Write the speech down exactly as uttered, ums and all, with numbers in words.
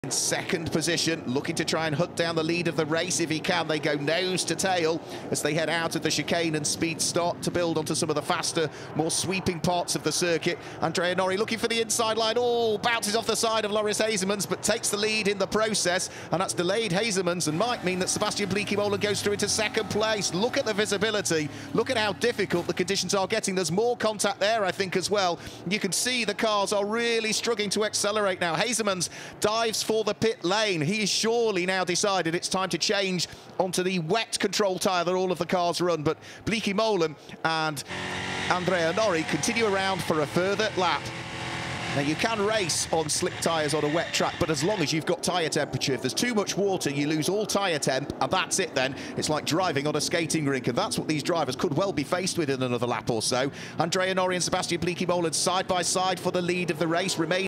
In second position, looking to try and hunt down the lead of the race if he can. They go nose to tail as they head out of the chicane, and speed start to build onto some of the faster, more sweeping parts of the circuit. Andrea Norrie looking for the inside line. Oh, bounces off the side of Loris Hazemans, but takes the lead in the process, and that's delayed Hazemans and might mean that Sebastian Bleekemolen goes through into second place. Look at the visibility. Look at how difficult the conditions are getting. There's more contact there, I think, as well. You can see the cars are really struggling to accelerate now. Hazemans dives for the pit lane. He's surely now decided it's time to change onto the wet control tyre that all of the cars run, but Bleekemolen and Andrea Norrie continue around for a further lap. Now, you can race on slick tyres on a wet track, but as long as you've got tyre temperature. If there's too much water, you lose all tyre temp, and that's it then. It's like driving on a skating rink, and that's what these drivers could well be faced with in another lap or so. Andrea Norrie and Sebastian Bleekemolen side by side for the lead of the race. Remain